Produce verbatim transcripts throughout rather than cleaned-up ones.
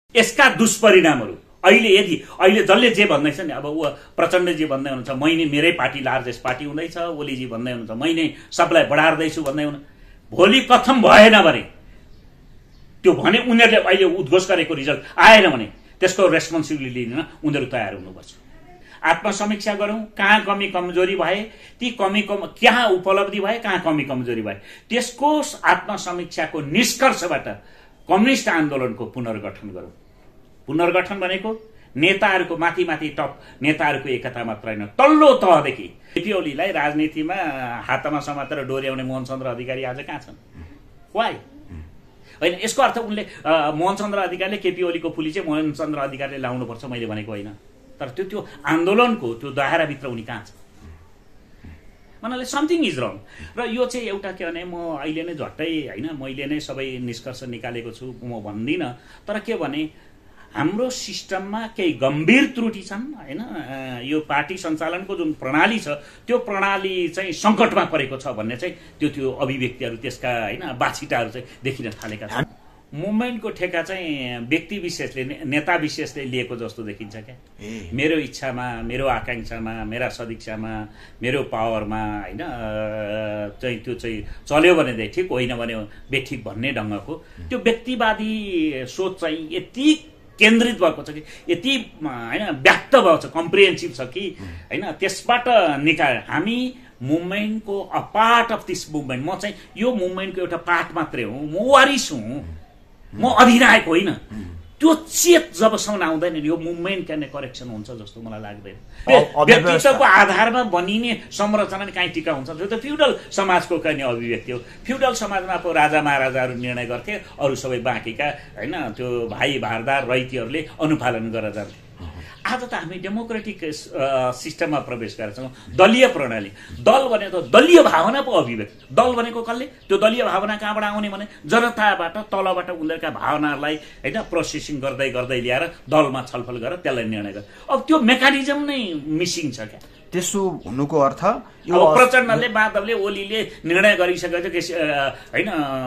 यसका दुष्परिणामहरू अहिले यदि अहिले जसले जे भन्दैछ नि, अब ऊ प्रचण्डजी भन्दै हुनुहुन्छ मै नै मेरै पार्टी लार्जेस्ट पार्टी हुँदैछ, ओलीजी भन्दै हुनुहुन्छ मै नै सबलाई बढार्दैछु भन्दै हुनु, भोलि कथम भएन भने त्यो भने उनीहरूले अहिले उद्घोष गरेको रिजल्ट आएन भने त्यसको रेस्पोन्सिबिलिटी लिन उनीहरू तयार हुनुपर्छ। आत्मसमीक्षा गरौँ, कहाँ कमी कमजोरी भए, ती कमी कम कहाँ उपलब्धि भए, कहाँ कमी कमजोरी भए, त्यसको आत्मसमीक्षाको निष्कर्षबाट कम्युनिस्ट आन्दोलनको पुनर्गठन गरौँ। पुनर्गठन भनेको नेताहरूको माथि माथि टप नेताहरूको एकता मात्र होइन, तल्लो तहदेखि केपी ओलीलाई राजनीतिमा हातमा समातेर डोर्याउने मोहनचन्द्र अधिकारी आज कहाँ छन्? वाइ होइन, यसको अर्थ उनले मोहनचन्द्र अधिकारीले केपी ओलीको पुली चाहिँ मोहनचन्द्र अधिकारीले लाउनुपर्छ मैले भनेको होइन, तर त्यो त्यो आन्दोलनको त्यो दायराभित्र उनी कहाँ छ? मलाई समथिङ इज रङ। र यो चाहिँ एउटा के भने, म अहिले नै झट्टै होइन मैले नै सबै निष्कर्ष निकालेको छु म भन्दिनँ, तर के भने हाम्रो सिस्टममा केही गम्भीर त्रुटि छन् होइन। यो पार्टी सञ्चालनको जुन प्रणाली छ त्यो प्रणाली चाहिँ सङ्कटमा परेको छ भन्ने चाहिँ त्यो त्यो अभिव्यक्तिहरू त्यसका होइन बाछिटाहरू चाहिँ देखिन थालेका छन्। मुभमेन्टको ठेका चाहिँ व्यक्ति विशेषले नेता विशेषले लिएको जस्तो देखिन्छ क्या। मेरो इच्छामा, मेरो आकाङ्क्षामा, मेरा सदिच्छामा, मेरो पावरमा होइन चाहिँ त्यो चाहिँ चल्यो भने ठिक, होइन भने बेठिक भन्ने ढङ्गको त्यो व्यक्तिवादी सोच चाहिँ यति केन्द्रित भएको छ कि, यति होइन व्याप्त भएको छ, कम्प्रिहेन्सिभ छ कि होइन, त्यसबाट निकाल हामी मुभमेन्टको a part of this movement, म चाहिँ यो मुभमेन्टको एउटा पार्ट मात्रै हुँ, म वारिस हुँ, म अधिनायक होइन। त्यो चेत जबसम्म आउँदैन यो मुभमेन्ट क्या करेक्सन हुन्छ जस्तो मलाई लाग्दैन। व्यक्तित्वको आधारमा बनिने संरचना कहीँ टिका हुन्छ, त्यो त फ्युडल समाजको कहीँ अभिव्यक्ति हो। फ्युडल समाजमा पो राजा महाराजाहरू निर्णय गर्थे, अरू सबै बाँकीका होइन त्यो भाइ भारदार रैतीहरूले अनुपालन गरेर जान्थे। आज त हामी डेमोक्रेटिक सिस्टममा प्रवेश गरेका छौँ, दलीय प्रणाली। दल भनेको दलीय भावना पो अभिव्यक्ति। दल भनेको कसले? त्यो दलीय भावना कहाँबाट आउने भने जनताबाट, तलबाट उनीहरूका भावनालाई होइन प्रोसेसिङ गर्दै गर्दै ल्याएर दलमा छलफल गरेर त्यसलाई निर्णय गर्छ। अब त्यो मेकानिजम नै मिसिङ छ क्या। त्यसो हुनुको अर्थ यो प्रचण्डले माधवले ओलीले निर्णय गरिसकेपछि होइन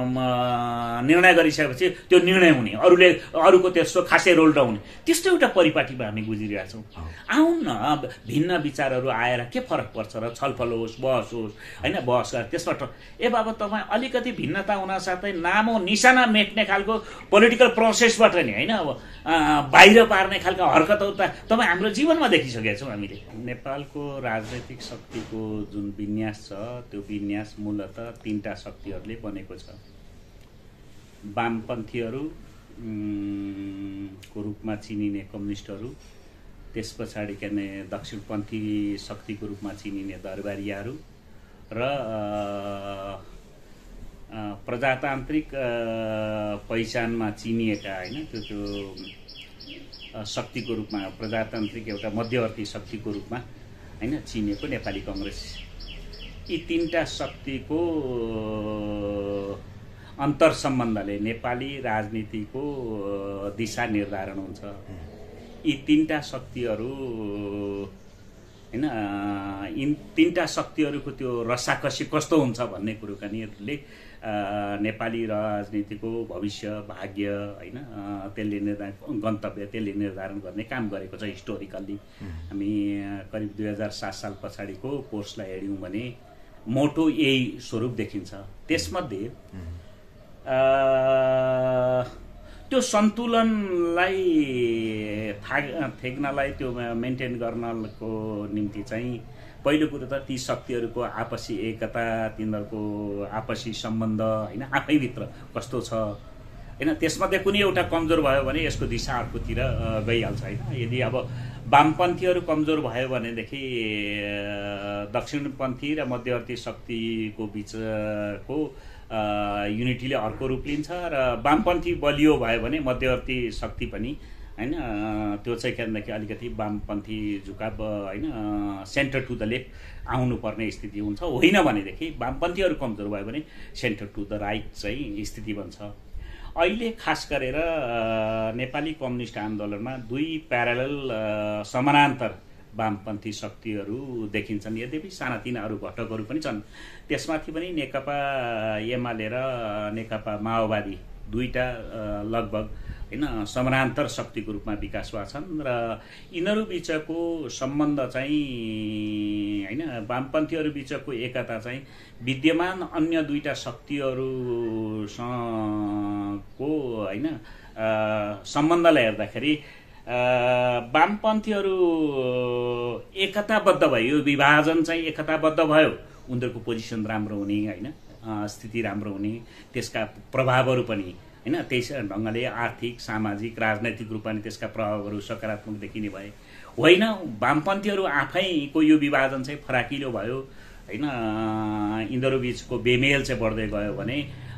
निर्णय गरिसकेपछि त्यो निर्णय हुने, अरूले अरूको त्यस्तो खासै रोल नहुने, त्यस्तो एउटा परिपाटीमा हामी गुजिरहेका छौँ। आउन न भिन्न विचारहरू आएर के फरक पर्छ र छलफल होस्, बहस होस् होइन, बहस गरेर त्यसबाट ए बाबा तपाईँ अलिकति भिन्नता हुनसाथै नामो निशाना मेट्ने खालको पोलिटिकल प्रोसेसबाट नि होइन अब बाहिर पार्ने खालको हरकतहरू त तपाईँ हाम्रो जीवनमा देखिसकेका छौँ हामीले। नेपालको राजनैतिक शक्तिको जुन विन्यास छ त्यो विन्यास मूलतः तीनटा शक्तिहरूले बनेको छ। वामपन्थीहरू को रूपमा चिनिने कम्युनिस्टहरू, त्यस पछाडि के दक्षिणपन्थी शक्तिको रूपमा चिनिने दरबारियाहरू र प्रजातान्त्रिक पहिचानमा चिनिएका होइन त्यो त्यो शक्तिको रूपमा, प्रजातान्त्रिक एउटा मध्यवर्ती शक्तिको रूपमा होइन चिनेको नेपाली कङ्ग्रेस। यी तीनटा शक्तिको अन्तर सम्बन्धले नेपाली राजनीतिको दिशा निर्धारण हुन्छ। यी तीनटा शक्तिहरू होइन यी तीनटा शक्तिहरूको त्यो रसाकसी कस्तो हुन्छ भन्ने कुरो कनीहरूले नेपाली राजनीतिको भविष्य, भाग्य होइन त्यसले निर्धारण गन्तव्य त्यसले निर्धारण गर्ने काम गरेको छ हिस्टोरिकल्ली। हामी करिब दुई हजार सात साल पछाडिको कोर्सलाई हेऱ्यौँ भने मोटो यही स्वरूप देखिन्छ। त्यसमध्ये त्यो सन्तुलनलाई थेग्नलाई त्यो मेन्टेन गर्नको निम्ति चाहिँ पहिलो कुरो त ती शक्तिहरूको आपसी एकता, तिनीहरूको आपसी सम्बन्ध होइन आफैभित्र कस्तो छ होइन, त्यसमध्ये कुनै एउटा कमजोर भयो भने यसको दिशा अर्कोतिर गइहाल्छ होइन। यदि अब वामपन्थीहरू कमजोर भयो भनेदेखि दक्षिणपन्थी र मध्यवर्ती शक्तिको बिचको युनिटीले अर्को रूप लिन्छ र वामपन्थी बलियो भयो भने मध्यवर्ती शक्ति पनि होइन त्यो चाहिँ के भन्दाखेरि अलिकति वामपन्थी झुकाव होइन सेन्टर टु द लेफ्ट आउनुपर्ने स्थिति हुन्छ। होइन भनेदेखि वामपन्थीहरू कमजोर भयो भने सेन्टर टु द राइट चाहिँ स्थिति बन्छ। अहिले खास गरेर नेपाली कम्युनिस्ट आन्दोलनमा दुई प्यारालल समानान्तर वामपन्थी शक्तिहरू देखिन्छन्। यद्यपि सानातिना अरू घटकहरू पनि छन्, त्यसमाथि पनि नेकपा एमाले र नेकपा माओवादी दुईटा लगभग हैन समानान्तर शक्तिको रूपमा विकास भएका छन् र यिनीहरू बीचको सम्बन्ध चाहिँ हैन वामपन्थीहरू बीचको एकता चाहिँ विद्यमान अन्य दुईटा शक्तिहरूसँगको हैन सम्बन्धलाई हेर्दाखेरि वामपन्थीहरू एकताबद्ध भयो, विभाजन चाहिँ एकताबद्ध भयो, उनीहरूको पोजिसन राम्रो हुने हैन स्थिति राम्रो हुने, त्यसका प्रभावहरू पनि हैन त्यसै ढङ्गले आर्थिक सामाजिक राजनैतिक रूपमा त्यसका प्रभावहरू सकारात्मक देखिने भए होइन। वामपन्थीहरू आफैको यो विभाजन चाहिँ फराकिलो भयो हैन, यिनीहरू बीचको बेमेल चाहिँ बढ्दै गयो भने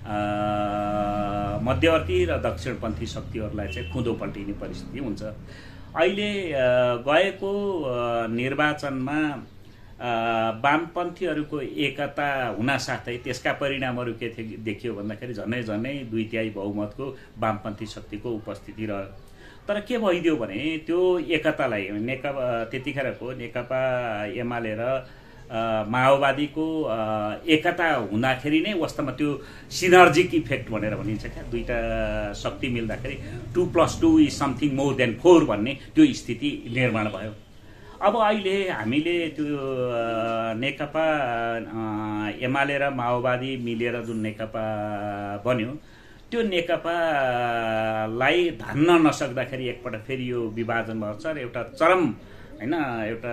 मध्यवर्ती र दक्षिणपन्थी शक्तिहरूलाई चाहिँ खुँदो पल्टिने परिस्थिति हुन्छ। अहिले गएको निर्वाचनमा वामपन्थीहरूको एकता हुनासाथै त्यसका परिणामहरू के थिए देखियो भन्दाखेरि झनै झनै दुई तिहाई बहुमतको वामपन्थी शक्तिको उपस्थिति रह्यो। तर के भइदियो भने त्यो एकतालाई नेकपा त्यतिखेरको नेकपा एमाले र माओवादीको एकता हुँदाखेरि नै वास्तवमा त्यो सिनर्जिक इफेक्ट भनेर भनिन्छ क्या, दुईटा शक्ति मिल्दाखेरि two plus two is something more than four भन्ने त्यो स्थिति निर्माण भयो। अब अहिले हामीले त्यो नेकपा एमाले र माओवादी मिलेर जुन नेकपा बन्यो त्यो नेकपालाई धान्न नसक्दाखेरि एकपल्ट फेरि यो विभाजन भन्छ र एउटा चरम हैन एउटा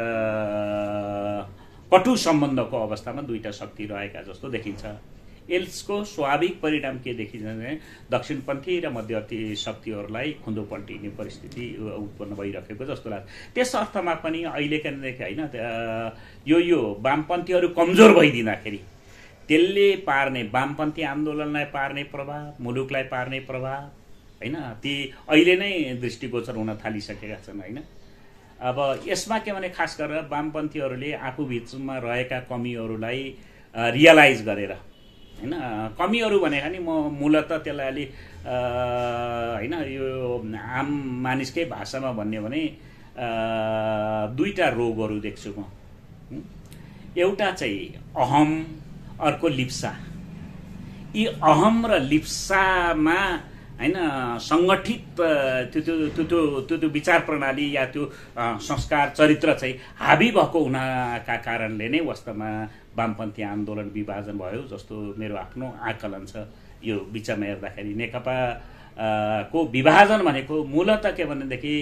कटु सम्बन्धको अवस्थामा दुईटा शक्ति रहेका जस्तो देखिन्छ। यसको स्वाभाविक परिणाम के देखिन्छ भने दक्षिणपन्थी र मध्यवर्ती शक्तिहरूलाई खुँदो पल्टिने परिस्थिति उत्पन्न भइरहेको जस्तो लाग्छ। त्यस अर्थमा पनि अहिलेका होइन यो यो वामपन्थीहरू कमजोर भइदिँदाखेरि त्यसले पार्ने वामपन्थी आन्दोलनलाई पार्ने प्रभाव, मुलुकलाई पार्ने प्रभाव हैन ती अहिले नै दृष्टिगोचर हुन थालिसकेका छन् हैन। अब यसमा के भने खास गरेर वामपन्थीहरूले आफू बीचमा रहेका कमीहरूलाई रियलाइज गरेर हैन, कमीहरू भनेका नि म मूलतः त्यसलाई अलि हैन यो आम मानिसकै भाषामा भन्ने भने दुईटा रोगहरू देख्छु म। एउटा चाहिँ अहम, अर्को लिप्सा। यी अहम र लिप्सामा हैन संगठित त्यो त्यो त्यो त्यो त्यो विचार प्रणाली या त्यो संस्कार चरित्र चाहिँ हाबी भएको हुनाका कारणले नै वास्तवमा वामपन्थी आन्दोलन विभाजन भयो जस्तो मेरो आफ्नो आकलन छ। यो बिचमा हेर्दाखेरि नेकपा को विभाजन भनेको मूलतः के भनेदेखि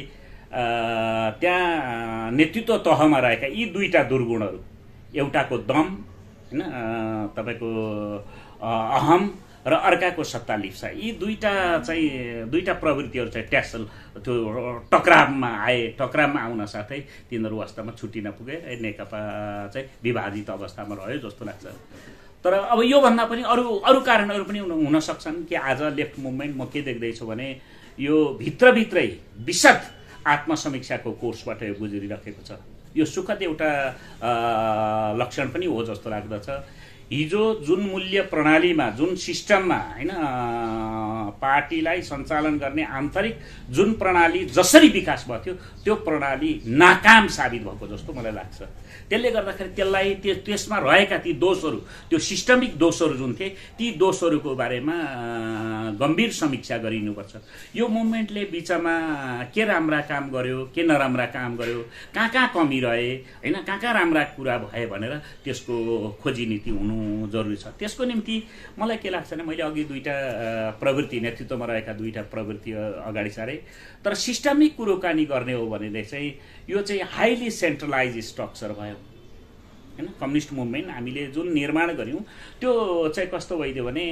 त्यहाँ नेतृत्व तहमा रहेका यी दुईटा दुर्गुणहरू, एउटाको दम हैन तपाईको अहम र अर्काको सत्ता लिप्सा, यी दुईटा चाहिँ दुईटा प्रवृत्तिहरू चाहिँ ट्यासल त्यो टक्रावमा आए। टक्रावमा आउन साथै तिनीहरू वास्तवमा छुट्टिन पुगे, नेकपा चाहिँ विभाजित अवस्थामा रह्यो जस्तो लाग्छ। तर अब योभन्दा पनि अरू अरू कारणहरू पनि हुन सक्छन् कि आज लेफ्ट मुभमेन्ट म के देख्दैछु भने यो भित्रभित्रै विशद आत्मसमीक्षाको कोर्सबाट यो गुज्रिरहेको छ। यो सुखद एउटा लक्षण पनि हो जस्तो लाग्दछ। हिजो जुन मूल्य प्रणालीमा जुन सिस्टममा हैन पार्टीलाई सञ्चालन गर्ने आन्तरिक जुन प्रणाली जसरी विकास भयो थियो त्यो प्रणाली नाकाम साबित भएको जस्तो मलाई लाग्छ। त्यसले गर्दाखेरि त्यसलाई त्यसमा रहेका ती दोषहरू, त्यो सिस्टमिक दोषहरू जुन थिए ती दोषहरूको बारेमा गम्भीर समीक्षा गरिनुपर्छ। यो मुभमेन्टले बिचमा के राम्रा काम गर्यो, के नराम्रा काम गर्यो, कहाँ कहाँ कमी रहे हैन, कहाँ कहाँ राम्रा कुरा भए भनेर त्यसको खोजी नीति हुनु जरुरी छ। त्यसको निम्ति मलाई के लाग्छ भने मैले अघि दुईटा प्रवृत्ति नेतृत्वमा रहेका दुईटा प्रवृत्ति अगाडि सारे, तर सिस्टमिक कुरोकानी गर्ने हो भने चाहिँ यो चाहिँ हाइली सेन्ट्रलाइज स्ट्रक्चर भयो हैन। कम्युनिस्ट मुभमेन्ट हामीले जुन निर्माण गर्यौं त्यो चाहिँ कस्तो भइदियो भने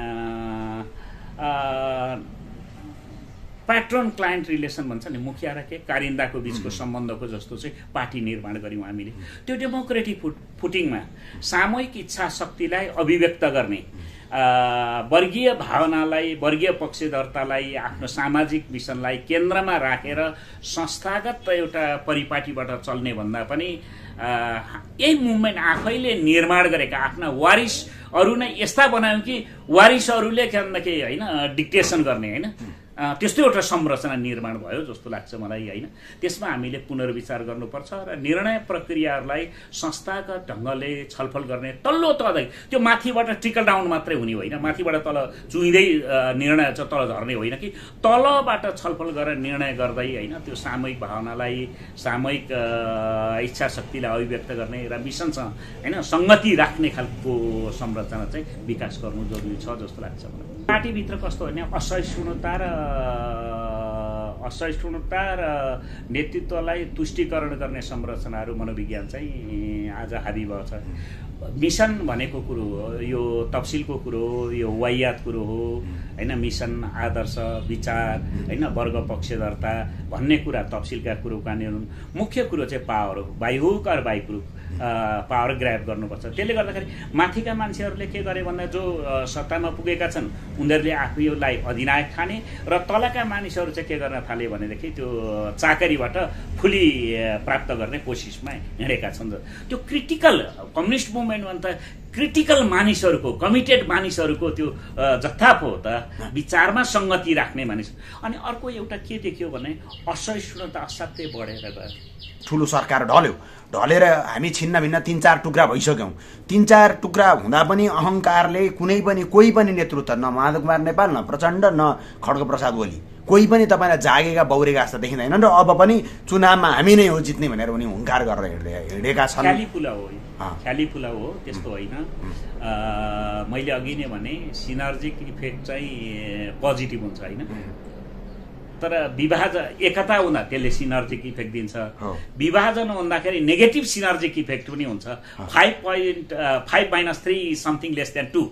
प्याट्रन क्लायन्ट रिलेसन भन्छ नि, मुखिया र के कारिन्दाको बीचको सम्बन्धको जस्तो चाहिँ पार्टी निर्माण गर्यौं हामीले। त्यो डेमोक्रेटिक फुट फुटिङमा सामूहिक इच्छा शक्तिलाई अभिव्यक्त गर्ने, वर्गीय भावनालाई, वर्गीय पक्षधरतालाई, आफ्नो सामाजिक मिसनलाई केन्द्रमा राखेर संस्थागत एउटा परिपाटीबाट चल्ने भन्दा पनि यही मुभमेन्ट आफैले निर्माण गरेका आफ्ना वारिसहरू नै यस्ता बनायौं कि वारिसहरूले के भन्दाखेरि हैन डिक्टेसन गर्ने हैन त्यस्तो एउटा संरचना निर्माण भयो जस्तो लाग्छ मलाई होइन। त्यसमा हामीले पुनर्विचार गर्नुपर्छ र निर्णय प्रक्रियाहरूलाई संस्थागत ढङ्गले छलफल गर्ने तल्लो तहै त्यो माथिबाट ट्रिकल डाउन मात्रै हुने होइन, माथिबाट तल चुइँदै निर्णय चाहिँ तल झर्ने होइन कि तलबाट छलफल गरेर निर्णय गर्दै होइन त्यो सामूहिक भावनालाई सामूहिक इच्छा शक्तिलाई अभिव्यक्त गर्ने र मिसनसँग होइन सङ्गति राख्ने खालको संरचना चाहिँ विकास गर्नु जरुरी छ जस्तो लाग्छ मलाई। पार्टीभित्र कस्तो भने असहिष्णुता र असहिष्णुता र नेतृत्वलाई तुष्टिकरण गर्ने संरचनाहरू मनोविज्ञान चाहिँ आज हाबी भएको छ। मिसन भनेको कुरो हो, यो तफसिलको कुरो हो, यो वाहियात कुरो हो होइन, मिसन आदर्श विचार होइन वर्ग पक्षधरता भन्ने कुरा तफसिलका कुरो कानुन, मुख्य कुरो चाहिँ पावर हो, बाह्यहुक र बाह्यपुरुष पावर ग्राब गर्नुपर्छ। त्यसले गर्दाखेरि माथिका मान्छेहरूले के गरे भन्दा जो सत्तामा पुगेका छन् उनीहरूले आफूलाई अधिनायक ठाने र तलका मानिसहरू चाहिँ के गर्न थाले भनेदेखि त्यो चाकरीबाट फुली प्राप्त गर्ने कोसिसमा हिँडेका छन्। त्यो क्रिटिकल कम्युनिस्ट मुभमेन्ट भन्दा क्रिटिकल मानिसहरूको कमिटेड मानिसहरूको त्यो जत्था पो हो त, विचारमा सङ्गति राख्ने मानिस। अनि अर्को एउटा के देखियो भने असहिष्णुता असाध्यै बढेर गयो, ठुलो सरकार ढल्यो, ढलेर हामी छिन्न भिन्न तिन चार टुक्रा भइसक्यौँ। तिन चार टुक्रा हुँदा पनि अहङ्कारले कुनै पनि कोही पनि नेतृत्व न माधव कुमार नेपाल न प्रचण्ड न खड्गप्रसाद ओली कोही पनि तपाईँलाई जागेका बौरेका जस्तो देखिँदैन र अब पनि चुनावमा हामी नै हो जित्ने भनेर उनी हुङ्कार गरेर हिँड्दै हिँडेका छन्। ख्याली पुला हो, ख्याली पुला हो, त्यस्तो होइन। मैले अघि नै भने सिनर्जिक इफेक्ट चाहिँ पोजिटिभ हुन्छ होइन, तर विभाजन एकता हुँदा त्यसले सिनर्जिक इफेक्ट दिन्छ, विभाजन हुँदाखेरि नेगेटिभ सिनर्जिक इफेक्ट पनि हुन्छ। Five point five minus three something less than two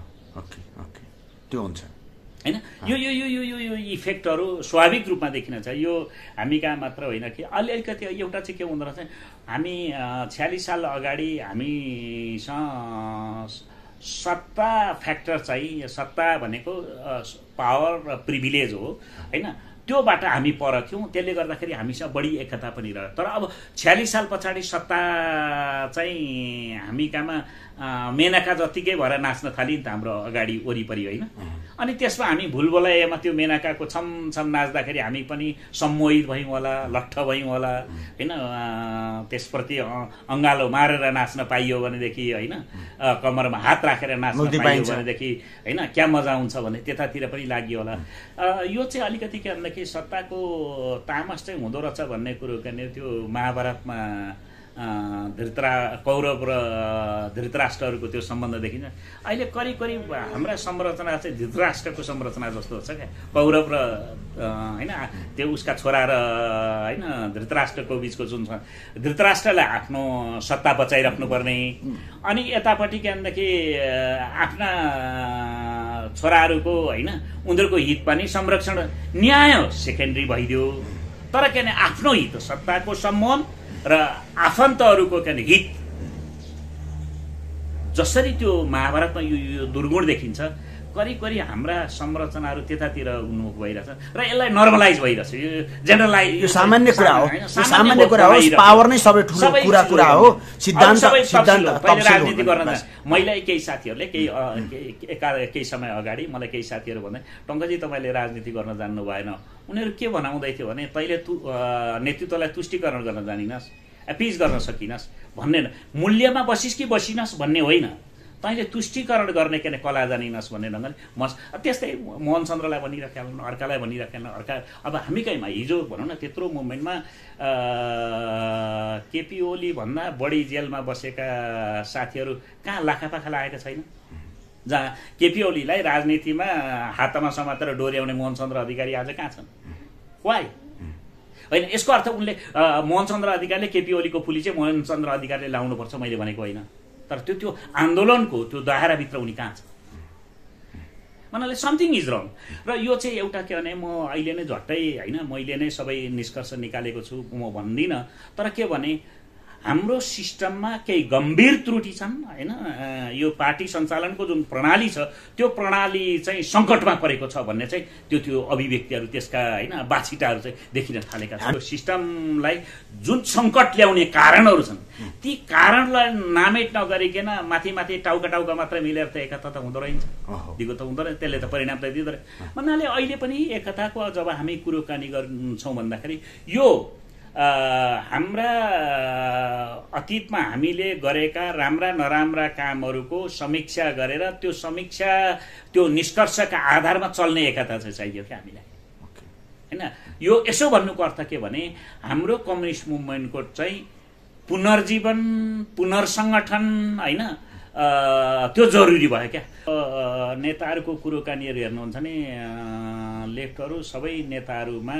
त्यो हुन्छ होइन। यो यो यो यो यो यो इफेक्टहरू स्वाभाविक रूपमा देखिन्छ। यो हामी कहाँ मात्र होइन कि अलिकति एउटा चाहिँ के हुँदो रहेछ, हामी छ्यालिस साल अगाडि हामीसँग सत्ता फ्याक्टर चाहिँ सत्ता भनेको पावर र प्रिभिलेज हो होइन, त्योबाट हामी पर थियौँ। त्यसले गर्दाखेरि हामीसँग बढी एकता पनि रह्यो। तर अब छ्यालिस साल पछाडि सत्ता चाहिँ हामी कहाँमा मेनका जत्तिकै भएर नाच्न थाल्यो नि त हाम्रो अगाडि वरिपरि होइन। अनि त्यसमा हामी भुलबोलाइमा त्यो मेनकाको छम छम नाच्दाखेरि हामी पनि सम्मोहित भयौँ होला, लट्ठ भयौँ होला होइन। त्यसप्रति अङ्गालो मारेर नाच्न पाइयो भनेदेखि होइन, कमरमा हात राखेर नाच्न पाइयो भनेदेखि होइन क्या मजा हुन्छ भने त्यतातिर पनि लाग्यो होला। यो चाहिँ अलिकति के भन्दाखेरि सत्ताको तामस चाहिँ हुँदो रहेछ भन्ने कुरो के भने त्यो महाभारतमा धृतरा कौरव र धृतराष्ट्रहरूको त्यो सम्बन्ध देखिन्छ। अहिले करिब करिब हाम्रा संरचना चाहिँ धृतराष्ट्रको संरचना जस्तो छ क्या, कौरव र होइन त्यो उसका छोरा र होइन धृतराष्ट्रको बिचको जुन छ, धृतराष्ट्रलाई आफ्नो सत्ता बचाइराख्नुपर्ने, अनि यतापट्टि के भनेदेखि आफ्ना छोराहरूको होइन उनीहरूको हित पनि संरक्षण न्याय सेकेन्डरी भइदियो। तर के भने आफ्नो हित सत्ताको सम्मान र आफन्तहरूको के हित जसरी त्यो महाभारतमा यो यो दुर्गुण देखिन्छ, करिब करिब हाम्रा संरचनाहरू त्यतातिर उन्मुख भइरहेछ र यसलाई नर्मलाइज भइरहेछ। यो जेनरलाइज यो सामान्य कुरा हो, सामान्य कुरा हो, पावर नै सबै ठुलो कुरा कुरा हो, सिद्धान्त सिद्धान्त राजनीति गर्न। मैले केही साथीहरूले केही केही समय अगाडि मलाई केही साथीहरू भन्दै टङ्कजी तपाईँले राजनीति गर्न जान्नु भएन। उनीहरू के भनाउँदै थियो भने तैँले तु नेतृत्वलाई तुष्टिकरण गर्न जानिनस्, एपिज गर्न सकिनस् भन्ने, मूल्यमा बसिस् कि बसिनस् भन्ने होइन, तैँले तुष्टिकरण गर्ने के कला जानिनस् भन्ने ढङ्गले मस त्यस्तै मोहन चन्द्रलाई भनिराखेन, अर्कालाई भनिराखेन, अर्का अब हामी कहीँमा हिजो भनौँ न त्यत्रो मुभमेन्टमा केपी ओली भन्दा बढी जेलमा बसेका साथीहरू कहाँ लाखापाखा लागेका छैन, जहाँ केपी ओलीलाई राजनीतिमा हातमा समातेर डोर्याउने मोहन चन्द्र अधिकारी आज कहाँ छन्? वाइ होइन, यसको अर्थ उनले मोहन चन्द्र अधिकारीले केपी ओलीको पुली चाहिँ मोहन चन्द्र अधिकारीले लाउनुपर्छ मैले भनेको होइन, तर त्यो त्यो आन्दोलनको त्यो दायराभित्र उनी कहाँ छ भन्नाले समथिङ इज रङ। र यो चाहिँ एउटा के भने म अहिले नै झट्टै होइन मैले नै सबै निष्कर्ष निकालेको छु म भन्दिनँ, तर के भने हाम्रो सिस्टममा केही गम्भीर त्रुटि छन् हैन। यो पार्टी सञ्चालनको जुन प्रणाली छ त्यो प्रणाली चाहिँ सङ्कटमा परेको छ भन्ने चाहिँ त्यो त्यो अभिव्यक्तिहरू त्यसका हैन बाछिटाहरू चाहिँ देखिन थालेका छन्। सिस्टमलाई जुन सङ्कट ल्याउने कारणहरू छन् ती कारणलाई नामेट नगरिकन माथि माथि टाउका टाउका मात्रै मिलेर त एकता त हुँदो रहेछ, दिगो त हुँदो रहेछ, त्यसले त परिणाम त दिँदो रहेछ भन्नाले अहिले पनि एकताको जब हामी कुरोकानी गर्छौँ भन्दाखेरि यो हाम्रा अतीतमा हामीले गरेका राम्रा नराम्रा कामहरूको समीक्षा गरेर त्यो समीक्षा त्यो निष्कर्षका आधारमा चल्ने एकता चाहिँ चाहियो क्या हामीलाई हैन। यो यसो भन्नुको अर्थ के भने हाम्रो कम्युनिस्ट मुभमेन्टको चाहिँ पुनर्जीवन पुनर्संगठन हैन त्यो जरुरी भयो क्या। नेताहरूको कुरोकानीहरू हेर्नुहुन्छ भने लेफ्टहरू सबै नेताहरूमा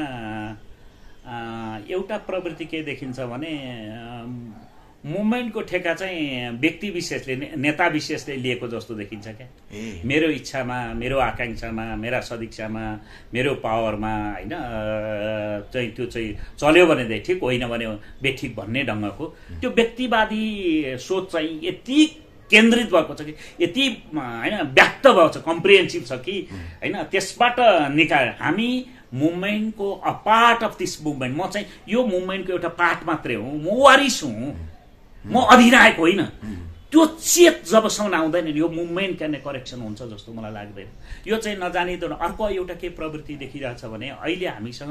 एउटा प्रवृत्ति के देखिन्छ भने मुभमेन्टको ठेका चाहिँ व्यक्ति विशेषले नेता विशेषले लिएको जस्तो देखिन्छ क्या। मेरो इच्छामा, मेरो आकांक्षामा, मेरा सदिच्छामा, मेरो पावरमा हैन चाहिँ त्यो चाहिँ चल्यो भने ठिक, होइन भने बेठिक भन्ने ढङ्गको त्यो व्यक्तिवादी सोच चाहिँ यति केन्द्रित भएको छ कि यति हैन व्यक्त भएको छ, कम्प्रिहेन्सिभ छ कि हैन त्यसबाट निकाल हामी मुभमेन्टको a part of this movement, म चाहिँ यो मुभमेन्टको एउटा पार्ट मात्रै हुँ, म वारिस हुँ, म अधिनायक होइन। त्यो चेत जबसम्म आउँदैन यो मुभमेन्ट गर्ने करेक्सन हुन्छ जस्तो मलाई लाग्दैन। यो चाहिँ नजानिँदैन। अर्को एउटा के प्रवृत्ति देखिरहेछ भने अहिले हामीसँग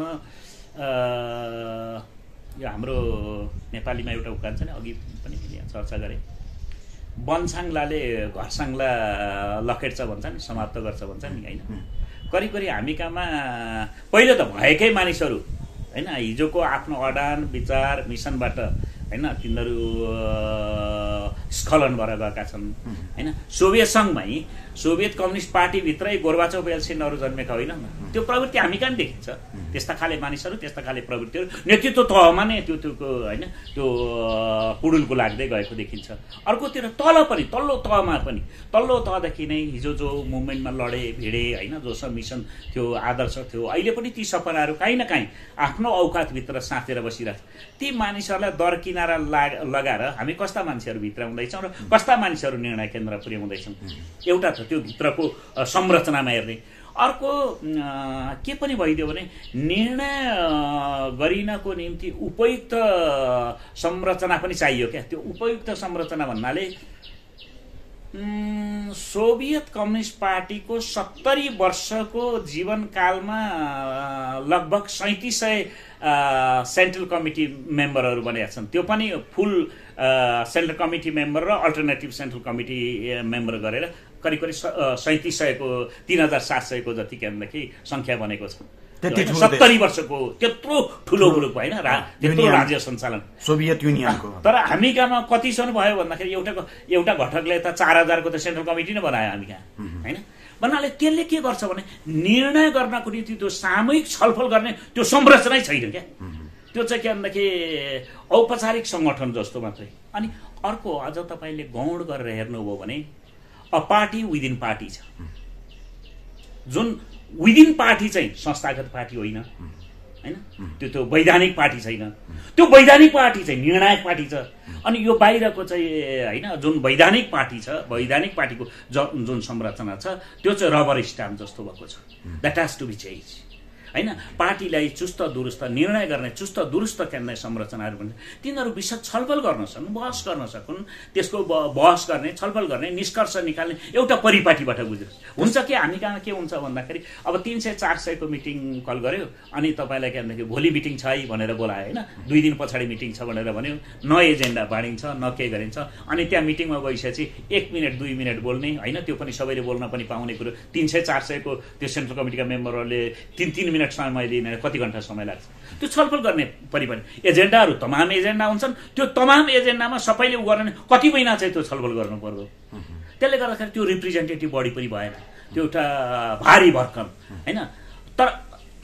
यो हाम्रो नेपालीमा एउटा उखान छ नि, अघि पनि यहाँ चर्चा गरेँ, वनसाङ्लाले घरसाङ्ला लखेट्छ भन्छ नि, समाप्त गर्छ भन्छ नि होइन। करिब करिब हामी कहाँमा पहिलो त भएकै मानिसहरू हैन हिजोको आफ्नो अडान विचार मिसनबाट हैन तिनीहरू स्खलन भएर गएका छन् हैन। सोभियत सङ्घमै सोभियत कम्युनिस्ट पार्टीभित्रै गोर्बाचोभ एल्सिनहरू जन्मेका होइन, त्यो प्रवृत्ति हामी कहाँ देखिन्छ। त्यस्ता खाले मानिसहरू, त्यस्ता खाले प्रवृत्तिहरू नेतृत्व तहमा नै त्यो त्यो होइन त्यो पुडुल्को लाग्दै गएको देखिन्छ। अर्कोतिर तल पनि तल्लो तहमा पनि तल्लो तहदेखि नै हिजो जो मुभमेन्टमा लडे भिडे होइन जो सब मिसन थियो, आदर्श थियो, अहिले पनि ती सपनाहरू काहीँ न काहीँ आफ्नो औकातभित्र साँचेर बसिरहेको छ। ती मानिसहरूलाई दर किनारा लगाएर हामी कस्ता मान्छेहरू भित्र हुँदैछौँ र कस्ता मानिसहरू निर्णय केन्द्र पुर्याउँदैछौँ, एउटा त त्यो भित्रको संरचनामा हेर्ने। अर्को के पनि भइदियो भने निर्णय गरिनको निम्ति उपयुक्त संरचना पनि चाहियो क्या। त्यो उपयुक्त संरचना भन्नाले सोभियत कम्युनिस्ट पार्टीको सत्तरी वर्षको जीवनकालमा लगभग सैँतिस सय सेन्ट्रल कमिटी मेम्बरहरू बनेका छन्। त्यो पनि फुल सेन्ट्रल कमिटी मेम्बर र अल्टरनेटिभ सेन्ट्रल कमिटी मेम्बर गरेर करिब करिब सैँतिस सयको तिन हजार सात सयको जति के भनेदेखि सङ्ख्या बनेको छ। सत्तरी वर्षको त्यत्रो ठुलो ग्रुप होइन, त्यत्रो राज्य सञ्चालन सोभियत युनियनको। तर हामी कहाँमा कति सन भयो भन्दाखेरि एउटा एउटा घटकले त चार हजारको त सेन्ट्रल कमिटी नै बनायो हामी कहाँ होइन। भन्नाले त्यसले के गर्छ भने निर्णय गर्नको निम्ति त्यो सामूहिक छलफल गर्ने त्यो संरचनै छैन क्या। त्यो चाहिँ के भन्दाखेरि औपचारिक सङ्गठन जस्तो मात्रै। अनि अर्को अझ तपाईँले गौण गरेर हेर्नुभयो भने अ पार्टी विदिन पार्टी छ, जुन विदिन पार्टी चाहिँ संस्थागत पार्टी होइन हैन, त्यो त्यो वैधानिक पार्टी छैन, त्यो वैधानिक पार्टी चाहिँ निर्णायक पार्टी छ। अनि यो बाहिरको चाहिँ हैन जुन वैधानिक पार्टी छ, वैधानिक पार्टीको जुन संरचना छ त्यो चाहिँ रबर स्ट्याम्प जस्तो भएको छ। That has to be change हैन। पार्टीलाई चुस्त दुरुस्त निर्णय गर्ने चुस्त दुरुस्त गर्ने संरचनाहरू भन्छ, तिनीहरू विषय छलफल गर्न सक्नु, बहस गर्न सकुन्, त्यसको बहस गर्ने छलफल गर्ने निष्कर्ष निकाल्ने एउटा परिपाटीबाट गुज्रोस्। हुन्छ कि हामी कहाँ के हुन्छ भन्दाखेरि अब तीन सय चार सयको मिटिङ कल गर्यो अनि तपाईँलाई के भन्दाखेरि भोलि मिटिङ छ है भनेर बोलायो होइन, दुई दिन पछाडि मिटिङ छ भनेर भन्यो, न एजेन्डा बाँडिन्छ न केही गरिन्छ। अनि त्यहाँ मिटिङमा गइसकेपछि एक मिनट दुई मिनट बोल्ने होइन, त्यो पनि सबैले बोल्न पनि पाउने कुरो। तीन सय चार सयको त्यो सेन्ट्रल कमिटीका मेम्बरहरूले तिन तिन मिनट समय लिने कति घन्टा समय लाग्छ त्यो छलफल गर्ने परिपाटी। एजेन्डाहरू तमाम एजेन्डा हुन्छन्, त्यो तमाम एजेन्डामा सबैले उ गर्ने कति महिना चाहिँ त्यो छलफल गर्नु पर्यो। त्यसले गर्दाखेरि त्यो रिप्रेजेन्टेटिभ बडी पनि भएन, त्यो एउटा भारी भरकम होइन। तर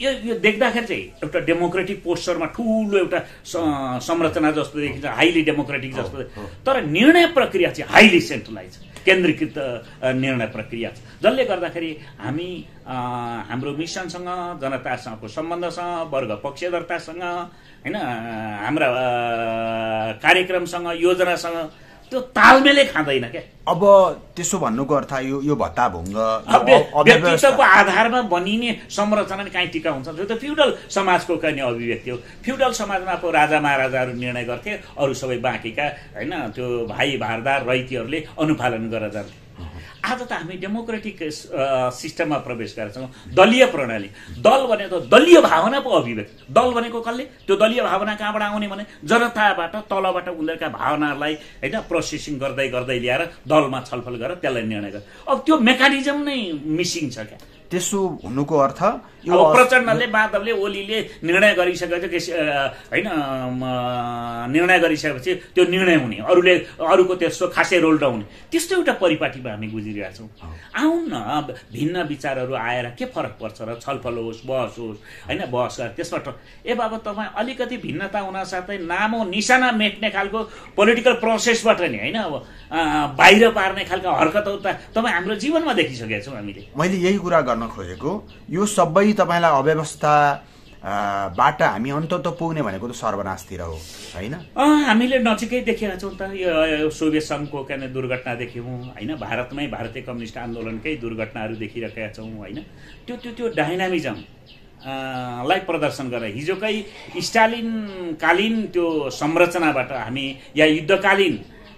यो यो देख्दाखेरि चाहिँ एउटा डेमोक्रेटिक पोस्चरमा ठुलो एउटा संरचना जस्तो देखिन्छ, हाइली डेमोक्रेटिक जस्तो, तर निर्णय प्रक्रिया चाहिँ हाइली सेन्ट्रलाइज केन्द्रीकृत निर्णय प्रक्रिया छ, जसले गर्दाखेरि हामी हाम्रो मिसनसँग, जनतासँगको सम्बन्धसँग, वर्ग पक्षधरतासँग, होइन, हाम्रा कार्यक्रमसँग, योजनासँग त्यो तालमेलै खाँदैन क्या। अब त्यसो भन्नुको अर्थ यो यो भत्ताभुङ्ग व्यक्तित्वको आधारमा बनिने संरचना कहीँ टिका हुन्छ? त्यो त फ्युडल समाजको कहीँ अभिव्यक्ति हो। फ्युडल समाजमा पो राजा महाराजाहरू निर्णय गर्थे, अरू सबै बाँकीका होइन त्यो भाइ भारदार रैतीहरूले अनुपालन गरेर जान्थे। आज त हामी डेमोक्रेटिक सिस्टममा प्रवेश गरेका छौँ, दलीय प्रणाली। दल भनेको दलीय भावना पो अभिव्यक्ति। दल भनेको कसले? त्यो दलीय भावना कहाँबाट आउने भने जनताबाट, तलबाट उनीहरूका भावनाहरूलाई होइन प्रोसेसिङ गर्दै गर्दै ल्याएर दलमा छलफल गरेर त्यसलाई निर्णय गर्छ। अब त्यो मेकानिजम नै मिसिङ छ क्या। त्यसो हुनुको अर्थ यो प्रचण्डले, माधवले, ओलीले निर्णय गरिसकेपछि होइन निर्णय गरिसकेपछि त्यो निर्णय हुने, अरूले अरूको त्यस्तो खासै रोल नहुने, त्यस्तो एउटा परिपाटीमा हामी गुज्रिरहेका छौँ। आउँ न, भिन्न विचारहरू आएर के फरक पर्छ र? छलफल होस्, बहस होस्, होइन, बहस गरेर त्यसबाट ए बाबा तपाईँ अलिकति भिन्नता हुनसाथै नामो निशाना मेट्ने खालको पोलिटिकल प्रोसेसबाट नि होइन अब बाहिर पार्ने खालको हरकतहरू त तपाईँ हाम्रो जीवनमा देखिसकेका छौँ हामीले। मैले यही कुरा गर्न खोजेको, यो सबै तपाईँलाई अव्यवस्था बाट हामी अन्तत पुग्ने भनेको त सर्वनाशतिर हो होइन? हामीले नजिकै देखेका छौँ त। यो सोभियत सङ्घको के दुर्घटना देख्यौँ होइन, भारतमै भारतीय कम्युनिस्ट आन्दोलनकै दुर्घटनाहरू देखिरहेका छौँ होइन। त्यो त्यो त्यो डाइनामिजम लाई प्रदर्शन गरेर हिजोकै स्टालिनकालीन त्यो संरचनाबाट हामी या युद्धकालीन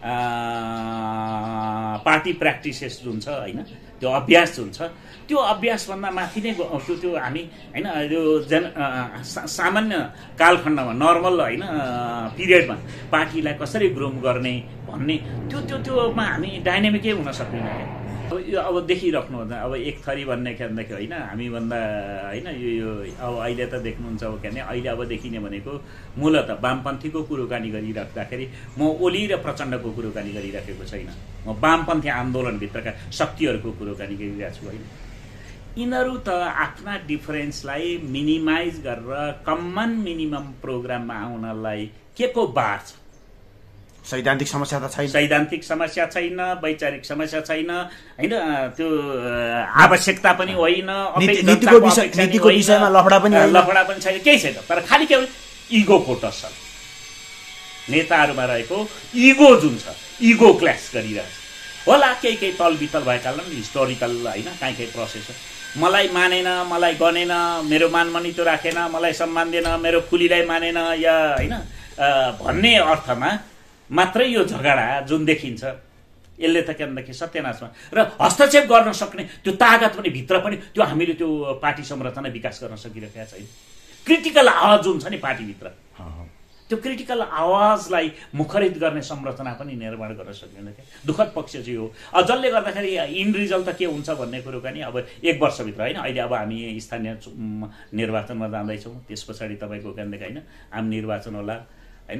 पार्टी प्र्याक्टिसेस जुन छ होइन, त्यो अभ्यास जुन छ, त्यो अभ्यासभन्दा माथि नै त्यो त्यो हामी होइन यो जन सामान्य कालखण्डमा, नर्मल होइन पिरियडमा पार्टीलाई कसरी ग्रुम गर्ने भन्ने त्यो त्यो त्योमा हामी डाइनामिकै हुन सक्दैनौँ क्या। अब यो अब देखिराख्नु हुन्छ, अब एक थरी भन्ने के भन्दाखेरि होइन, हामीभन्दा होइन यो यो अब अहिले त देख्नुहुन्छ अब के भने अहिले अब देखिने भनेको मूलत वामपन्थीको कुरोकानी गरिराख्दाखेरि म ओली र प्रचण्डको कुरोकानी गरिराखेको छैन, म वामपन्थी आन्दोलनभित्रका शक्तिहरूको कुरोकानी गरिरहेको छु होइन। यिनीहरू त आफ्ना डिफरेन्सलाई मिनिमाइज गरेर कमन मिनिमम प्रोग्राममा आउनलाई के को बार छ? सैद्धान्तिक समस्या त छैन, सैद्धान्तिक समस्या छैन, वैचारिक समस्या छैन होइन, त्यो आवश्यकता पनि होइन, नीतिको विषय नीतिको विषयमा लफडा पनि लफडा पनि छैन, केही छैन, तर खालि केवल इगोको टसल, नेताहरूमा रहेको इगो जुन छ, इगो क्ल्यास गरिरहेछ होला। केही केही तल बितल भएका हिस्टोरिकल होइन काहीँ केही प्रोसेस हो, मलाई मानेन, मलाई गनेन, मेरो मानमनी त्यो राखेन, मलाई सम्मान दिएन, मेरो फुलीलाई मानेन या होइन भन्ने अर्थमा मात्रै यो झगडा जुन देखिन्छ, यसले त के भन्दाखेरि सत्यनाशमा र हस्तक्षेप गर्न सक्ने त्यो तागत पनि भित्र पनि त्यो हामीले त्यो पार्टी संरचना विकास गर्न सकिरहेका छैन। क्रिटिकल आवाज जुन छ नि पार्टीभित्र, त्यो क्रिटिकल आवाजलाई मुखरित गर्ने संरचना पनि निर्माण गर्न सकिँदैन क्या। दुःखद पक्ष चाहिँ हो। जसले गर्दाखेरि इन रिजल्ट त के हुन्छ भन्ने कुरो पनि अब एक वर्षभित्र होइन, अहिले अब हामी स्थानीय निर्वाचनमा जाँदैछौँ, त्यस पछाडि तपाईँको के भनेदेखि होइन आम निर्वाचन होला होइन।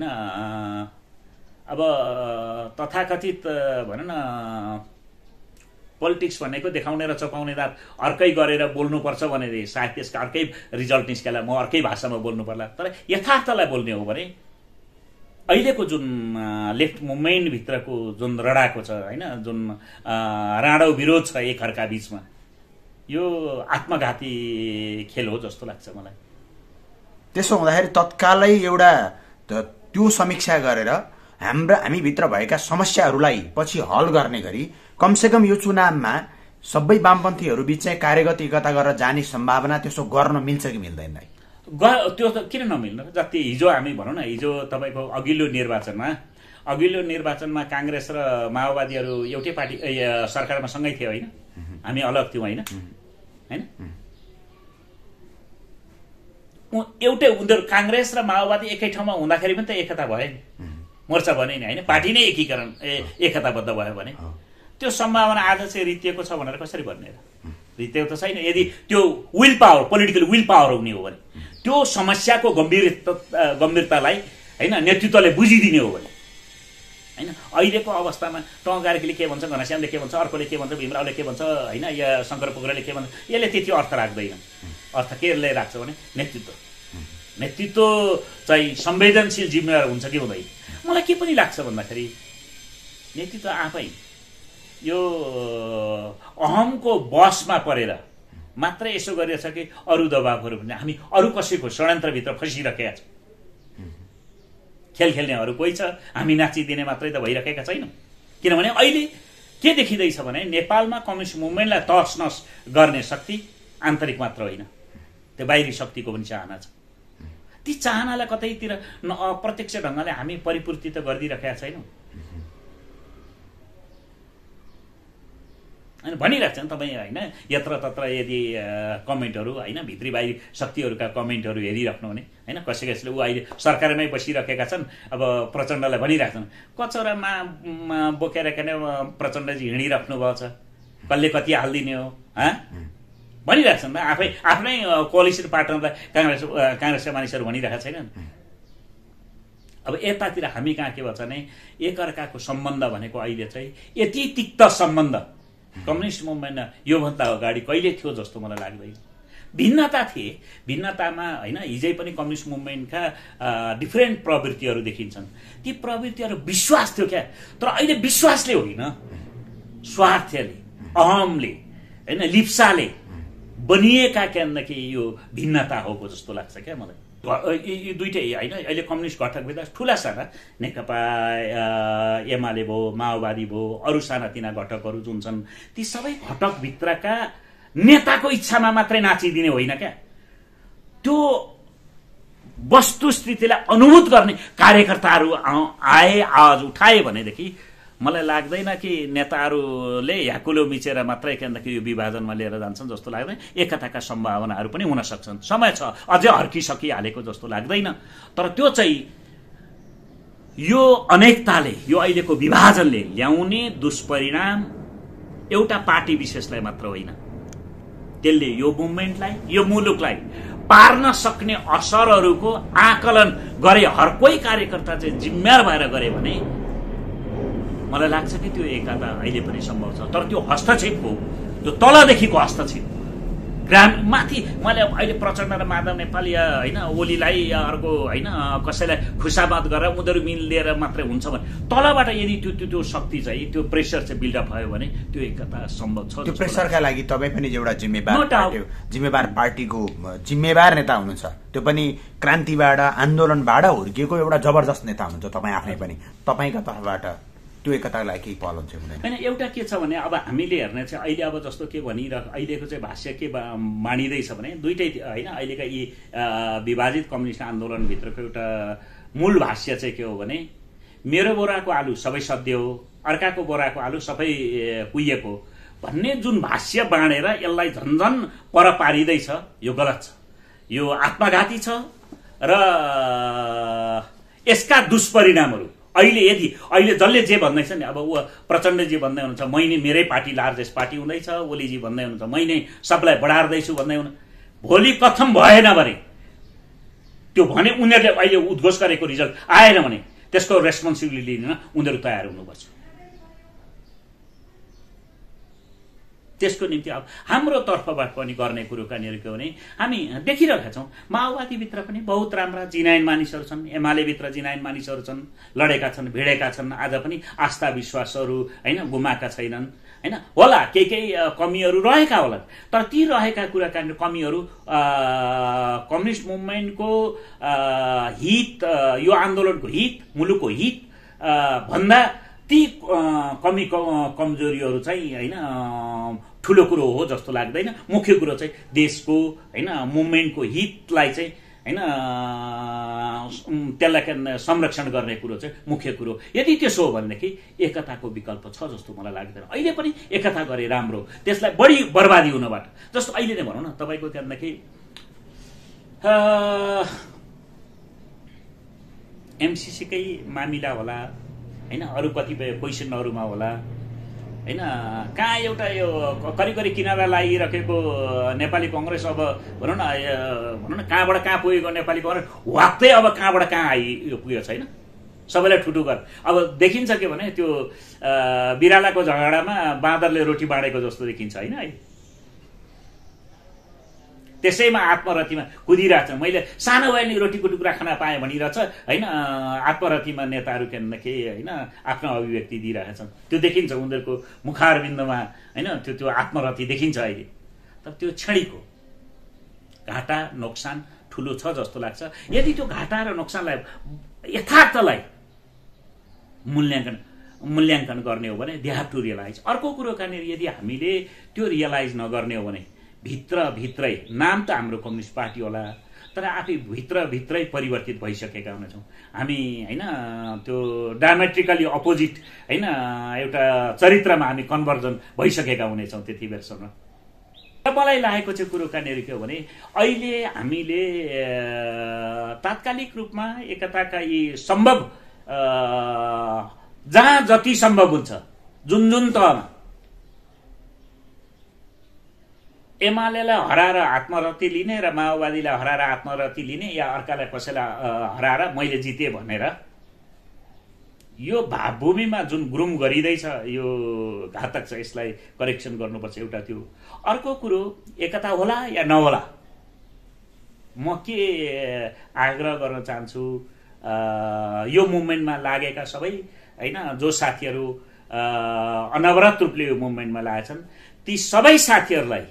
अब तथाकथित भनौँ न पोलिटिक्स भनेको देखाउने र चपाउने दाँत अर्कै गरेर बोल्नुपर्छ भने सायद त्यसका अर्कै रिजल्ट निस्केला, म अर्कै भाषामा बोल्नु पर्ला, तर यथार्थलाई बोल्ने हो भने अहिलेको जुन लेफ्ट मुभमेन्टभित्रको जुन रडाको छ होइन, जुन राडो विरोध छ एकअर्का बिचमा, यो आत्मघाती खेल हो जस्तो लाग्छ मलाई। त्यसो हुँदाखेरि तत्कालै एउटा त्यो समीक्षा गरेर हाम्रा हामीभित्र भएका समस्याहरूलाई पछि हल गर्ने गरी कमसेकम यो चुनावमा सबै वामपन्थीहरू बीच चाहिँ कार्यगत एकता गरेर जाने सम्भावना त्यसो गर्न मिल्छ कि मिल्दैन? त्यो त किन नमिल्नु? जति हिजो हामी भनौँ न, हिजो तपाईँको अघिल्लो निर्वाचनमा अघिल्लो निर्वाचनमा काङ्ग्रेस र माओवादीहरू एउटै पार्टी सरकारमा सँगै थियो होइन, हामी अलग थियौँ होइन होइन एउटै उनीहरू काङ्ग्रेस र माओवादी एकै ठाउँमा हुँदाखेरि पनि त एकता भयो नि, मोर्चा बने नि होइन, पार्टी नै एकीकरण एकताबद्ध भयो भने त्यो सम्भावना आज चाहिँ रितिएको छ भनेर कसरी भन्ने र? रितिएको त छैन। यदि त्यो will power, political will power हुने हो भने, त्यो समस्याको गम्भीर गम्भीरतालाई होइन नेतृत्वले बुझिदिने हो भने, होइन। अहिलेको अवस्थामा टङ कार्कीले के भन्छ, घनश्यामले के भन्छ, अर्कोले के भन्छ, भीमरावले के भन्छ, होइन, या शङ्कर पोखरेलले के भन्छ, यसले त्यति अर्थ राख्दैन। अर्थ केले राख्छ भने नेतृत्व नेतृत्व चाहिँ संवेदनशील जिम्मेवार हुन्छ कि हुँदैन। मलाई के पनि लाग्छ भन्दाखेरि नेतृत्व आफै यो अहमको बसमा परेर मात्र यसो गरिरहेछ कि अरू दबावहरू पनि हामी अरू कसैको षड्यन्त्रभित्र फसिरहेका छौँ। खेल खेल्नेहरू कोही छ, हामी नाचिदिने मात्रै त भइरहेका छैनौँ। किनभने अहिले के देखिँदैछ भने नेपालमा कम्युनिस्ट मुभमेन्टलाई तहस नहस गर्ने शक्ति आन्तरिक मात्र होइन, त्यो बाहिरी शक्तिको पनि चाहना छ। ती चाहनालाई कतैतिर अप्रत्यक्ष ढङ्गले हामी परिपूर्ति त गरिदिइरहेका छैनौँ। होइन भनिरहेको छ नि तपाईँ, होइन, यत्र तत्र यदि कमेन्टहरू, होइन, भित्री बाहिरी शक्तिहरूका कमेन्टहरू हेरिराख्नु भने, होइन, कसै कसैले ऊ अहिले सरकारमै बसिरहेका छन्। अब प्रचण्डलाई भनिरहेको छन् कचौरामा बोकेर किन प्रचण्डजी हिँडिराख्नु भएको छ, कसले कति हालिदिने हो, हाँ भनिरहेको छन्। आफै आफ्नै कोलिसन पार्टनरलाई काङ्ग्रेस काङ्ग्रेसका मानिसहरू भनिरहेका छैनन्। अब यतातिर हामी कहाँ के भन्छ भने एकअर्काको सम्बन्ध भनेको अहिले चाहिँ यति तिक्त सम्बन्ध कम्युनिस्ट मुभमेन्ट योभन्दा अगाडि कहिले थियो जस्तो मलाई लाग्दैन। भिन्नता थिए, भिन्नतामा होइन, हिजै पनि कम्युनिस्ट मुभमेन्टका डिफ्रेन्ट प्रवृत्तिहरू देखिन्छन्। ती प्रवृत्तिहरू विश्वास थियो क्या, तर अहिले विश्वासले होइन, स्वार्थले, अहमले, होइन, लिप्साले बनिएका के यो भिन्नता हो जस्तो लाग्छ क्या मलाई। यी दुइटै होइन, अहिले कम्युनिस्ट घटकभित्र ठुला साना नेकपा एमाले भयो, माओवादी भयो, अरू सानातिना घटकहरू जुन छन्, ती सबै घटकभित्रका नेताको इच्छामा मात्रै नाचिदिने होइन क्या, त्यो वस्तुस्थितिलाई अनुभूत गर्ने कार्यकर्ताहरू आए, आवाज उठाए भनेदेखि मलाई लाग्दैन कि नेताहरूले ह्याकुलो मिचेर मात्रै केन्द्रको यो विभाजनमा लिएर जान्छन् जस्तो लाग्दैन। एकताका सम्भावनाहरू पनि हुन सक्छन्, समय छ, अझै हर्किसकिहालेको जस्तो लाग्दैन। तर त्यो चाहिँ यो अनेकताले, यो अहिलेको विभाजनले ल्याउने दुष्परिणाम एउटा पार्टी विशेषलाई मात्र होइन, त्यसले यो मुभमेन्टलाई, यो मुलुकलाई पार्न सक्ने असरहरूको आकलन गरे हर कोही कार्यकर्ता चाहिँ जिम्मेवार भएर गरे भने मलाई लाग्छ कि त्यो एकता अहिले पनि सम्भव छ। तर त्यो हस्तक्षेप हो, त्यो तलदेखिको हस्तक्षेप ग्राम माथि। मैले अहिले प्रचण्ड र माधव नेपाल या होइन ओलीलाई या अर्को होइन कसैलाई खुसामत गरेर उनीहरू मिलेर मात्रै हुन्छ भने तलबाट यदि त्यो त्यो त्यो शक्ति चाहिँ, त्यो प्रेसर चाहिँ बिल्डअप भयो भने त्यो एकता सम्भव छ। त्यो प्रेसरका लागि तपाईँ पनि एउटा जिम्मेवार जिम्मेवार पार्टीको जिम्मेवार नेता हुनुहुन्छ, त्यो पनि क्रान्तिबाट आन्दोलनबाट हुर्किएको एउटा जबरजस्त नेता हुनुहुन्छ तपाईँ आफै पनि। तपाईँका तर्फबाट त्यो एकतालाई केही पहल हुन्छ हुँदैन? होइन, एउटा के छ भने अब हामीले हेर्ने चाहिँ अहिले अब जस्तो के भनिरह अहिलेको चाहिँ भाष्य के मानिँदैछ भने दुइटै होइन, अहिलेका यी विभाजित कम्युनिस्ट आन्दोलनभित्रको एउटा मूल भाष्य चाहिँ के हो भने मेरो बोराको आलु सबै सध्य हो, अर्काको बोराको आलु सबै कुहिएको भन्ने जुन भाष्य बाँडेर यसलाई झन्झन पर पारिँदैछ, यो गलत छ, यो आत्मघाती छ। र यसका दुष्परिणामहरू अहिले यदि अहिले जसले जे भन्दैछ नि, अब ऊ प्रचण्डजी भन्दै हुनुहुन्छ मै नै मेरै पार्टी लार्जेस्ट पार्टी हुँदैछ, ओलीजी भन्दै हुनुहुन्छ मै नै सबलाई बढार्दैछु भन्दै हुनु, भोलि कथम भएन भने त्यो भने उनीहरूले अहिले उद्घोष गरेको रिजल्ट आएन भने त्यसको रेस्पोन्सिबिलिटी लिन उनीहरू तयार हुनुपर्छ। त्यसको निम्ति अब हाम्रो तर्फबाट पनि गर्ने कुरो कहाँनिर के भने हामी देखिरहेका छौँ, माओवादीभित्र पनि बहुत राम्रा जिनाइन मानिसहरू छन्, एमालेभित्र जिनाइन मानिसहरू छन्, लडेका छन्, भिडेका छन्, आज पनि आस्था विश्वासहरू होइन गुमाएका छैनन् होइन। होला केही केही कमीहरू रहेका होलान्, तर ती रहेका कुराका कमीहरू कम्युनिस्ट मुभमेन्टको हित, यो आन्दोलनको हित, मुलुकको हित भन्दा ती कमी कमजोरीहरू चाहिँ होइन ठुलो कुरो हो जस्तो लाग्दैन। मुख्य कुरो चाहिँ देशको होइन मुभमेन्टको हितलाई चाहिँ होइन त्यसलाई संरक्षण गर्ने कुरो चाहिँ मुख्य कुरो। यदि त्यसो हो भनेदेखि एकताको विकल्प छ जस्तो मलाई लाग्दैन। अहिले पनि एकता गरे राम्रो, त्यसलाई बढी बर्बादी हुनबाट, जस्तो अहिले नै भनौँ न तपाईँको त्यहाँदेखि एमसिसीकै मामिला होला होइन, अरू कतिपय क्वेसनहरूमा होला होइन, कहाँ एउटा यो करिकरी किनारा लागिरहेको नेपाली कङ्ग्रेस अब भनौँ न भनौँ न कहाँबाट कहाँ पुगेको नेपाली कङ्ग्रेस वाक्कै अब कहाँबाट कहाँ आइ यो पुगेको छैन। सबैलाई ठुटु गर। अब देखिन्छ के भने त्यो बिरालाको झगडामा बाँदरले रोटी बाँडेको जस्तो देखिन्छ होइन अहिले। त्यसैमा आत्मरतिमा कुदिरहेछ। मैले सानो भए नि रोटीको टुक्रा खान पाएँ भनिरहेछ होइन। आत्मरतिमा नेताहरू के के होइन आफ्नो अभिव्यक्ति दिइरहेछन्, त्यो देखिन्छ उनीहरूको मुखारबिन्दमा होइन। त्यो त्यो आत्मरति देखिन्छ अहिले। तर त्यो क्षणिक हो, घाटा नोक्सान ठुलो छ जस्तो लाग्छ। यदि त्यो घाटा र नोक्सानलाई यथार्थलाई मूल्याङ्कन मूल्याङ्कन गर्ने हो भने दे हेभ टु रियलाइज। अर्को कुरो कहाँनिर यदि हामीले त्यो रियलाइज नगर्ने हो भने भित्रभित्रै नाम त हाम्रो कम्युनिस्ट पार्टी होला, तर आफै भित्रभित्रै परिवर्तित भइसकेका हुनेछौँ हामी होइन। त्यो डायमेट्रिकली अपोजिट होइन एउटा चरित्रमा हामी कन्भर्जन भइसकेका हुनेछौँ त्यति बेरसम्म। मलाई लागेको चाहिँ कुरो कहाँनिर के हो भने अहिले हामीले तात्कालिक रूपमा एकताका यी सम्भव जहाँ जति सम्भव हुन्छ जुन जुन तहमा एमालेलाई हराएर आत्मरति लिने र माओवादीलाई हराएर आत्मरति लिने या अर्कालाई कसैलाई हराएर मैले जितेँ भनेर यो भावभूमिमा जुन ग्रुम गरिँदैछ यो घातक छ। यसलाई करेक्सन गर्नुपर्छ एउटा त्यो। अर्को कुरो एकता होला या नहोला, म के आग्रह गर्न चाहन्छु यो मुभमेन्टमा लागेका सबै होइन जो साथीहरू अनवरत रूपले यो मुभमेन्टमा लागेछन् ती सबै साथीहरूलाई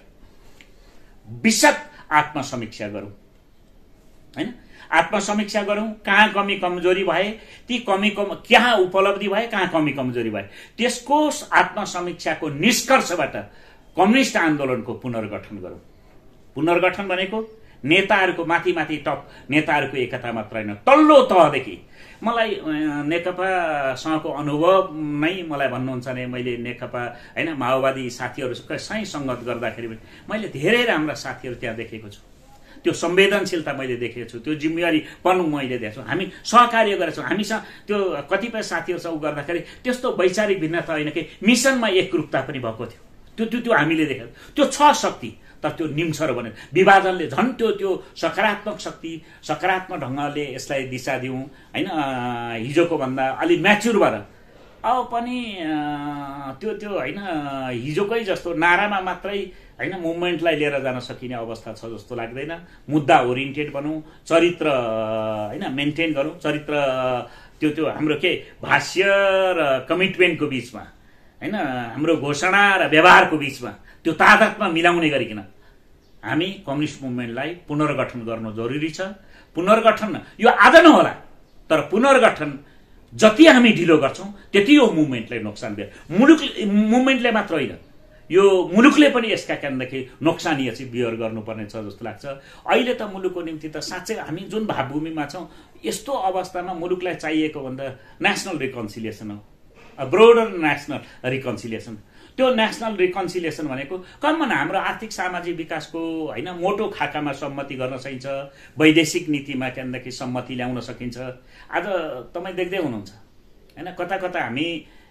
विशद आत्मसमीक्षा गरौँ होइन। आत्मसमीक्षा गरौँ, कहाँ कमी कमजोरी भए, ती कमी कम कहाँ उपलब्धि भए, कहाँ कमी कमजोरी भए, त्यसको आत्मसमीक्षाको निष्कर्षबाट कम्युनिस्ट आन्दोलनको पुनर्गठन गरौँ। पुनर्गठन भनेको नेताहरूको माथि माथि टप नेताहरूको एकता मात्र होइन, तल्लो तहदेखि। मलाई नेकपासँगको अनुभव नै मलाई भन्नुहुन्छ भने मैले नेकपा होइन माओवादी साथीहरूसँग सङ्गत गर्दाखेरि मैले धेरै राम्रा साथीहरू त्यहाँ देखेको छु। त्यो संवेदनशीलता मैले देखेको छु, त्यो जिम्मेवारीपन मैले देखेको छु। हामी सहकार्य गरेका छौँ। हामीसँग त्यो कतिपय साथीहरूसँग गर्दाखेरि त्यस्तो वैचारिक भिन्नता होइन कि मिसनमा एकरूपता पनि भएको थियो। त्यो त्यो त्यो हामीले देखेको त्यो छ शक्ति, तर त्यो निम्छर भने विभाजनले झन् त्यो त्यो सकारात्मक शक्ति सकारात्मक ढङ्गले यसलाई दिशा दिउँ होइन। हिजोको भन्दा अलि म्याच्युर भएर अब पनि त्यो त्यो होइन हिजोकै जस्तो नारामा मात्रै होइन मुभमेन्टलाई लिएर जान सकिने अवस्था छ जस्तो लाग्दैन। मुद्दा ओरिएन्टेड बनौँ, चरित्र होइन मेन्टेन गरौँ। चरित्र त्यो त्यो हाम्रो के भाष्य र कमिटमेन्टको बिचमा होइन हाम्रो घोषणा र व्यवहारको बिचमा त्यो तादात्म्य मिलाउने गरिकन हामी कम्युनिस्ट मुभमेन्टलाई पुनर्गठन गर्नु जरुरी छ। पुनर्गठन यो आज नहोला, तर पुनर्गठन जति हामी ढिलो गर्छौँ त्यति यो मुभमेन्टलाई नोक्सान दिन्छ। मुलुक मुभमेन्टले मात्र होइन, यो मुलुकले पनि यसका कारणदेखि नोक्सानी चाहिँ बियर गर्नुपर्ने छ जस्तो लाग्छ। अहिले त मुलुकको निम्ति त साँच्चै हामी जुन भावभूमिमा छौँ यस्तो अवस्थामा मुलुकलाई चाहिएको भन्दा नेसनल रिकन्सिलिएसन हो, ब्रोडर नेसनल रिकन्सिलिएसन। त्यो नेसनल रिकन्सिलिएसन भनेको कमन हाम्रो आर्थिक सामाजिक विकासको होइन मोटो खाकामा सम्मति गर्न सकिन्छ, वैदेशिक नीतिमा केन्द्रदेखि सम्मति ल्याउन सकिन्छ। आज तपाईँ देख्दै हुनुहुन्छ होइन कता कता हामी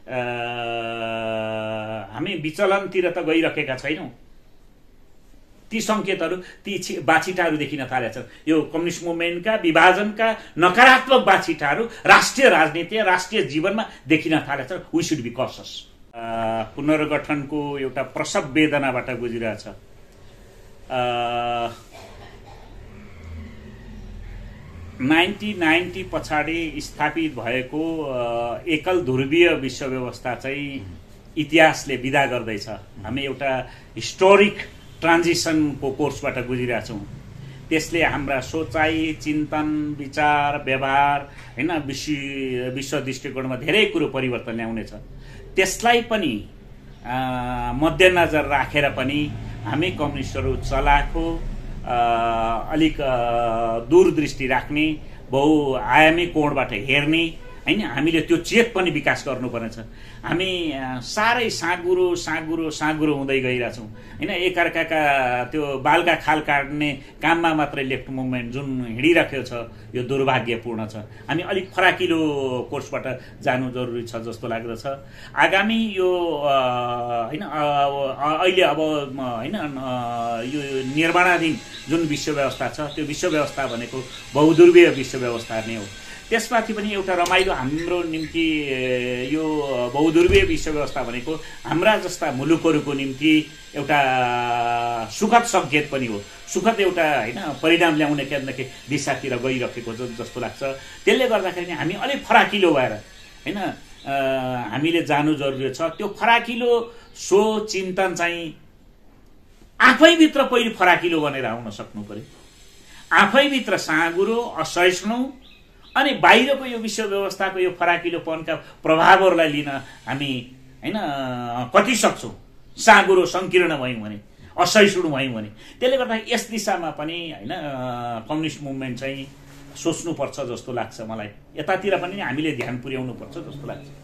हामी विचलनतिर त गइरहेका छैनौँ। ती सङ्केतहरू ती बाछिटाहरू देखिन थालेका छन्। यो कम्युनिस्ट मुभमेन्टका विभाजनका नकारात्मक बाछिटाहरू राष्ट्रिय राजनीति राष्ट्रिय जीवनमा देखिन थालेका छन्। We should be cautious. पुनर्गठनको एउटा प्रसव वेदनाबाट गुजिरहेछ। नाइन्टी नाइन्टी पछाडि स्थापित भएको एकल ध्रुवीय विश्व व्यवस्था चाहिँ इतिहासले विदा गर्दैछ। हामी एउटा हिस्टोरिक ट्रान्जिसनको कोर्सबाट गुजिरहेछौँ। त्यसले हाम्रा सोचाइ, चिन्तन, विचार, व्यवहार होइन विश्व विश्व दृष्टिकोणमा धेरै कुरो परिवर्तन ल्याउनेछ। त्यसलाई पनि मध्यनजर राखेर पनि हामी कम्युनिस्टहरू चलाखो अलिक दूरदृष्टि राख्ने, बहुआयामी कोणबाट हेर्ने होइन हामीले त्यो चेत पनि विकास गर्नुपर्ने छ। हामी साह्रै साँगुरो साँगुरो साँगुरो हुँदै गइरहेछौँ होइन। एकअर्काका त्यो बालका खाल काट्ने काममा मात्रै लेफ्ट मुभमेन्ट जुन हिँडिरहेको छ यो दुर्भाग्यपूर्ण छ। हामी अलिक फराकिलो कोर्सबाट जानु जरुरी छ जस्तो लाग्दछ। आगामी यो होइन अहिले अब होइन यो निर्माणाधीन जुन विश्व व्यवस्था छ त्यो विश्व व्यवस्था भनेको बहुध्रुवीय विश्व व्यवस्था नै हो। त्यसमाथि पनि एउटा रमाइलो हाम्रो निम्ति यो बहुध्रुवीय विश्व व्यवस्था भनेको हाम्रा जस्ता मुलुकहरूको निम्ति एउटा सुखद सङ्केत पनि हो, सुखद एउटा होइन परिणाम ल्याउने केही न केही दिशातिर गइरहेको जस्तो लाग्छ। त्यसले गर्दाखेरि हामी अलिक फराकिलो भएर होइन हामीले जानु जरुरी छ। त्यो फराकिलो सोच चिन्तन चाहिँ आफैभित्र पहिले फराकिलो बनेर आउन सक्नु पर्यो, आफैभित्र साँगुरो असहिष्णु, अनि बाहिरको यो विश्व व्यवस्थाको यो फराकिलोपनका प्रभावहरूलाई लिन हामी होइन कति सक्छौँ, साँगुरो सङ्कीर्ण भयौँ भने, असहिष्णु भयौँ भने। त्यसले गर्दा यस दिशामा पनि होइन कम्युनिस्ट मुभमेन्ट चाहिँ सोच्नुपर्छ जस्तो लाग्छ मलाई। यतातिर पनि हामीले ध्यान पुर्याउनु पर्छ जस्तो लाग्छ।